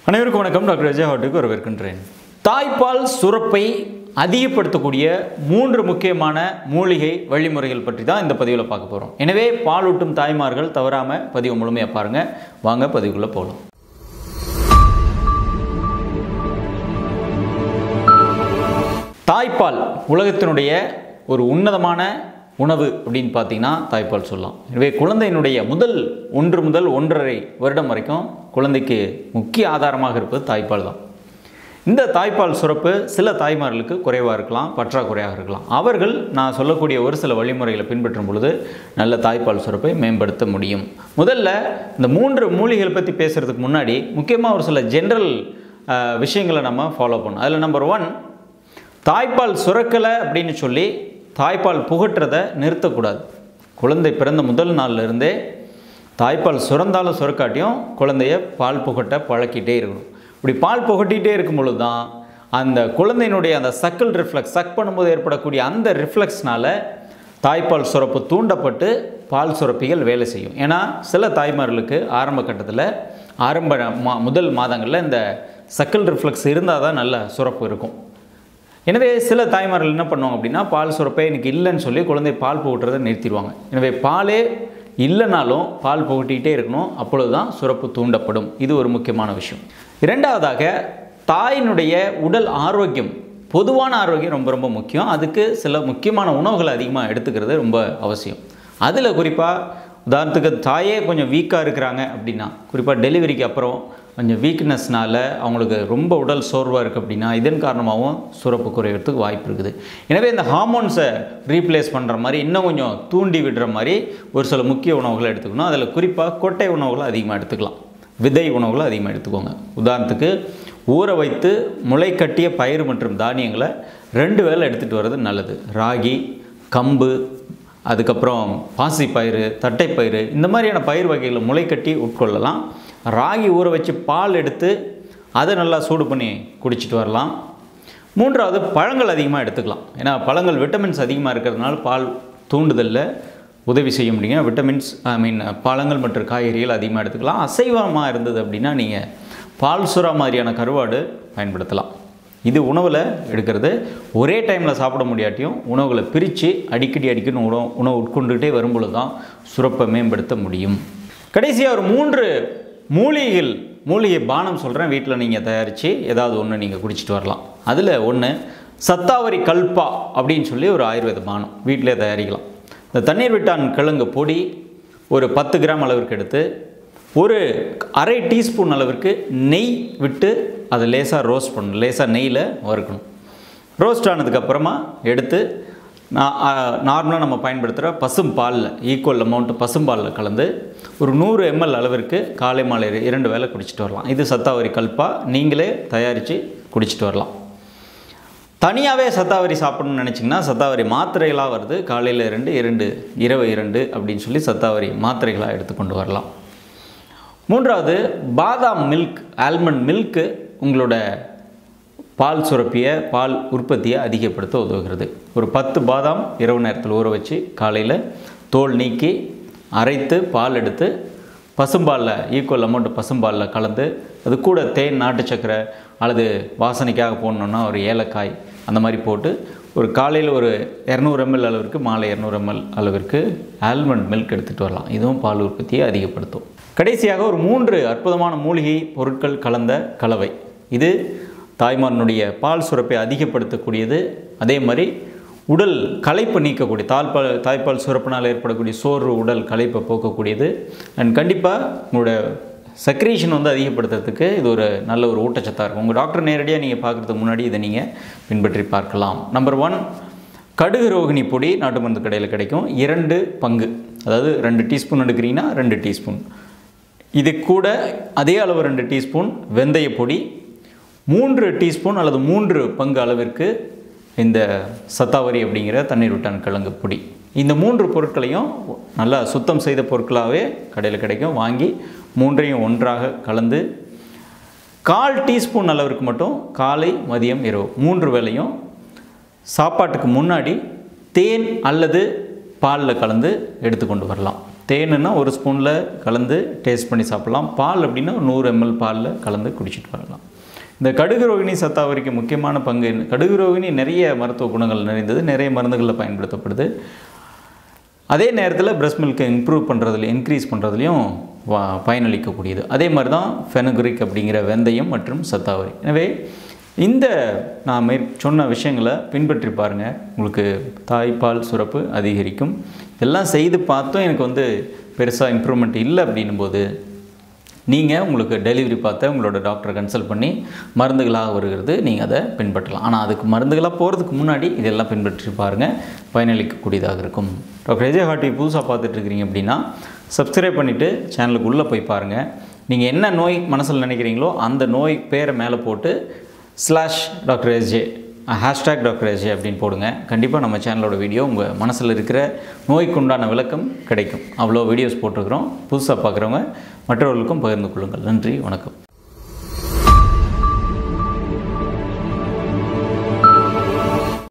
அனைவருக்கும் வணக்கம். DrSJ HotTv வரவேற்கின்றேன். தாய்ப்பால் சுரப்பை அதிகப்படுத்தக்கூடிய 3 முக்கியமான மூலிகை வழிமுறைகள் பற்றி தான் இந்த பதிவில் பார்க்க போகிறோம். எனவே பாலூட்டும் தாய்மார்கள் தவறாமல் பதிவு முழுமையாக பாருங்கள். வாங்க பதிவுக்குள்ளே போகலாம். தாய்ப்பால் உலகத்தினுடைய ஒரு உன்னதமான உணவு அப்படின்னு பார்த்தீங்கன்னா தாய்ப்பால் சொல்லலாம். எனவே குழந்தையினுடைய முதல் 1 முதல் 1.5 வருடம் வரைக்கும் குழந்தைக்கு முக்கிய ஆதாரமாக இருப்பது தாய்ப்பால் தான். இந்த தாய்ப்பால் சுரப்பு சில தாய்மார்களுக்கு குறைவாக இருக்கலாம், பற்றாக்குறையாக இருக்கலாம். அவர்கள் நான் சொல்லக்கூடிய ஒரு சில வழிமுறைகளை பின்பற்றும் பொழுது நல்ல தாய்ப்பால் சுரப்பை மேம்படுத்த முடியும். முதல்ல இந்த 3 மூலிகைகளை பற்றி பேசுகிறதுக்கு முன்னாடி முக்கியமாக ஒரு சில ஜென்ரல் விஷயங்களை நம்ம ஃபாலோ பண்ணணும். அதில் நம்பர் 1, தாய்ப்பால் சுரக்கலை அப்படின்னு சொல்லி தாய்ப்பால் புகட்டுறதை நிறுத்தக்கூடாது. குழந்தை பிறந்த முதல் நாள்லேருந்தே தாய்ப்பால் சுரந்தாலும் சுரக்காட்டியும் குழந்தைய பால் புகட்ட பழக்கிட்டே இருக்கணும். இப்படி பால் புகட்டிகிட்டே இருக்கும் பொழுது தான் அந்த குழந்தையினுடைய அந்த சக்கிள் ரிஃப்ளெக்ஸ், சக் பண்ணும்போது ஏற்படக்கூடிய அந்த ரிஃப்ளெக்ஸ்னால் தாய்ப்பால் சுரப்பு தூண்டப்பட்டு பால் சுரப்பிகள் வேலை செய்யும். ஏன்னா சில தாய்மார்களுக்கு ஆரம்ப கட்டத்தில் முதல் மாதங்களில் இந்த சக்கிள் ரிஃப்ளெக்ஸ் இருந்தால் தான் நல்ல சுரப்பு இருக்கும். எனவே சில தாய்மார்கள் என்ன பண்ணுவாங்க அப்படின்னா, பால் சுரப்பே எனக்கு இல்லைன்னு சொல்லி குழந்தை பால் புகட்டுறதை நிறுத்திடுவாங்க. எனவே பாலே இல்லைனாலும் பால் புகட்டிகிட்டே இருக்கணும், அப்பொழுது தான் சுரப்பு தூண்டப்படும். இது ஒரு முக்கியமான விஷயம். இரண்டாவதாக, தாயினுடைய உடல் ஆரோக்கியம், பொதுவான ஆரோக்கியம் ரொம்ப ரொம்ப முக்கியம். அதுக்கு சில முக்கியமான உணவுகளை அதிகமாக எடுத்துக்கிறது ரொம்ப அவசியம். அதில் குறிப்பாக உதாரணத்துக்கு தாயே கொஞ்சம் வீக்காக இருக்கிறாங்க அப்படின்னா, குறிப்பாக டெலிவரிக்கு அப்புறம் கொஞ்சம் வீக்னஸ்னால் அவங்களுக்கு ரொம்ப உடல் சோர்வாக இருக்குது அப்படின்னா, இதன் காரணமாகவும் சுரப்பு குறைகிறதுக்கு வாய்ப்பு இருக்குது. எனவே இந்த ஹார்மோன்ஸை ரீப்ளேஸ் பண்ணுற மாதிரி இன்னும் கொஞ்சம் தூண்டி விடுற மாதிரி ஒரு சில முக்கிய உணவுகளை எடுத்துக்கணும். அதில் குறிப்பாக கொட்டை உணவுகளை அதிகமாக எடுத்துக்கலாம், விதை உணவுகளை அதிகமாக எடுத்துக்கோங்க. உதாரணத்துக்கு ஊற வைத்து முளை கட்டிய பயிர் மற்றும் தானியங்களை 2 வேளை எடுத்துகிட்டு வர்றது நல்லது. ராகி, கம்பு, அதுக்கப்புறம் பாசிப்பயிறு, தட்டைப்பயிறு, இந்த மாதிரியான பயிர் வகைகளை முளை கட்டி உட்கொள்ளலாம். ராகி ஊற வச்சு பால் எடுத்து அதை நல்லா சூடு பண்ணி குடிச்சிட்டு வரலாம். 3வது, பழங்கள் அதிகமாக எடுத்துக்கலாம். ஏன்னா பழங்கள் விட்டமின்ஸ் அதிகமாக இருக்கிறதுனால பால் தூண்டுதலில் உதவி செய்ய முடியும். விட்டமின்ஸ் பழங்கள் மற்றும் காய்கறிகள் அதிகமாக எடுத்துக்கலாம். அசைவமாக இருந்தது அப்படின்னா நீங்கள் பால் சுறா மாதிரியான கருவாடு பயன்படுத்தலாம். இது உணவில் எடுக்கிறது. ஒரே டைமில் சாப்பிட முடியாட்டியும் உணவுகளை பிரித்து அடிக்கடி உணவு உட்கொண்டுகிட்டே வரும்பொழுது தான் சுரப்பை மேம்படுத்த முடியும். கடைசியாக ஒரு 3 மூலிகை பானம் சொல்கிறேன். வீட்டில் நீங்கள் தயாரித்து ஏதாவது ஒன்று நீங்கள் குடிச்சிட்டு வரலாம். அதில் ஒன்று சத்தாவரி கல்பா அப்படின்னு சொல்லி ஒரு ஆயுர்வேத பானம் வீட்டிலே தயாரிக்கலாம். இந்த தண்ணீர் விட்டான் கிழங்கு பொடி ஒரு 10 கிராம் அளவிற்கு எடுத்து ஒரு அரை டீஸ்பூன் அளவிற்கு நெய் விட்டு அதை லேசாக ரோஸ்ட் பண்ணணும். லேசாக நெய்யில் வறுக்கணும். ரோஸ்ட் ஆனதுக்கப்புறமா எடுத்து நார்மலாக நம்ம பயன்படுத்துகிற பசும்பாலில் ஈக்குவல் அமௌண்ட் பசும்பாலில் கலந்து ஒரு 100 ml அளவிற்கு காலை மாலை 2 வேளை குடிச்சிட்டு வரலாம். இது சத்தாவரி கல்பா. நீங்களே தயாரித்து குடிச்சிட்டு வரலாம். தனியாகவே சத்தாவரி சாப்பிடணும்னு நினச்சிங்கன்னா சத்தாவரி மாத்திரைகளாக வருது. காலையில் 2 இரவு 2 அப்படின்னு சொல்லி சத்தாவரி மாத்திரைகளாக எடுத்துக்கொண்டு வரலாம். 3வது, பாதாம் மில்க், ஆல்மண்ட் மில்க்கு உங்களோட பால் பால் உற்பத்தியை அதிகப்படுத்த உதவுகிறது. ஒரு 10 பாதாம் இரவு நேரத்தில் ஊற வச்சு காலையில் தோல் நீக்கி அரைத்து பால் எடுத்து பசும்பாலில் ஈக்குவல் அமௌண்ட் பசும்பாலில் கலந்து அது கூட தேன், நாட்டு சக்கரை அல்லது வாசனைக்காக போடணுன்னா ஒரு ஏலக்காய் அந்த மாதிரி போட்டு ஒரு காலையில் ஒரு 200 ml அளவிற்கு, மாலை 200 ml அளவிற்கு ஆல்மண்ட் மில்க் எடுத்துகிட்டு வரலாம். இதுவும் பால் உற்பத்தியை அதிகப்படுத்தும். கடைசியாக ஒரு 3 அற்புதமான மூலிகை பொருட்கள் கலந்த கலவை. இது தாய்மாரனுடைய பால் சுரப்பை அதிகப்படுத்தக்கூடியது. அதே மாதிரி உடல் களைப்பு நீக்கக்கூடிய தாய்ப்பால் சுரப்பினால் ஏற்படக்கூடிய சோர்வு, உடல் களைப்பை போக்கக்கூடியது. அண்ட் கண்டிப்பாக உங்களோட செக்ரீஷன் அதிகப்படுத்துறதுக்கு இது ஒரு நல்ல ஒரு ஊட்டச்சத்தாக இருக்கும். உங்கள் டாக்டர் நேரடியாக நீங்கள் பார்க்குறதுக்கு முன்னாடி இதை நீங்கள் பின்பற்றி பார்க்கலாம். நம்பர் 1, கடுகு ரோகிணி பொடி நாட்டு மருந்து கடையில் கிடைக்கும். 2 பங்கு, அதாவது 2 டீஸ்பூன் எடுக்கிறீங்கன்னா 2 டீஸ்பூன். இது கூட அதே அளவு 2 டீஸ்பூன் வெந்தய பொடி, 3 டீஸ்பூன் அல்லது 3 பங்கு அளவிற்கு இந்த சத்தாவரி அப்படிங்கிற தண்ணீர் விட்டான் கிழங்கு பொடி. இந்த 3 பொருட்களையும் நல்லா சுத்தம் செய்த பொருட்களாகவே கடையில் கிடைக்கும். வாங்கி 3ஐயும் ஒன்றாக கலந்து 1/4 டீஸ்பூன் அளவிற்கு மட்டும் காலை, மதியம், இரவு 3 வேளையும் சாப்பாட்டுக்கு முன்னாடி தேன் அல்லது பாலில் கலந்து எடுத்துக்கொண்டு வரலாம். தேனுன்னா ஒரு ஸ்பூனில் கலந்து டேஸ்ட் பண்ணி சாப்பிட்லாம். பால் அப்படின்னா 100 ml பாலில் கலந்து குடிச்சிட்டு வரலாம். இந்த கடுகு ரோகிணி சத்தாவரிக்கு முக்கியமான பங்கு. கடுகு ரோகிணி நிறைய மருத்துவ குணங்கள் நிறைந்தது, நிறைய மருந்துகளில் பயன்படுத்தப்படுது. அதே நேரத்தில் பிரஸ்ட் மில்கை இம்ப்ரூவ் பண்ணுறதுலையும் இன்க்ரீஸ் பண்ணுறதுலையும் பயனளிக்கக்கூடியது. அதே மாதிரி தான் ஃபெனுக்ரிக் அப்படிங்கிற வெந்தயம் மற்றும் சத்தாவரி. எனவே இந்த நான் சொன்ன விஷயங்களை பின்பற்றி பாருங்கள், உங்களுக்கு தாய்ப்பால் சுரப்பு அதிகரிக்கும். இதெல்லாம் செய்து பார்த்தோம் எனக்கு பெருசாக இம்ப்ரூவ்மெண்ட் இல்லை அப்படின்னும் போது நீங்கள் உங்களுக்கு டெலிவரி பார்த்து உங்களோட டாக்டரை கன்சல்ட் பண்ணி மருந்துகளாக வருகிறது, நீங்கள் அதை பின்பற்றலாம். ஆனால் அதுக்கு மருந்துகளாக போகிறதுக்கு முன்னாடி இதெல்லாம் பின்பற்றி பாருங்கள், பயனளிக்கக்கூடியதாக இருக்கும். டாக்டர் SJ HotTv புதுசாக பார்த்துட்ருக்கிறீங்க அப்படின்னா சப்ஸ்கிரைப் பண்ணிவிட்டு சேனலுக்கு உள்ளே போய் பாருங்கள். நீங்கள் என்ன நோய் மனசில் நினைக்கிறீங்களோ அந்த நோய் பேரை மேலே போட்டு /DrSJ #DrSJ அப்படின்னு போடுங்க. கண்டிப்பாக நம்ம சேனலோட வீடியோ உங்கள் மனசில் இருக்கிற நோய்க்கு உண்டான விளக்கம் கிடைக்கும். அவ்வளோ வீடியோஸ் போட்டிருக்கிறோம். புதுசாக பார்க்குறவங்க மற்றவர்களுக்கும் பகிர்ந்து கொள்ளுங்கள். நன்றி, வணக்கம்.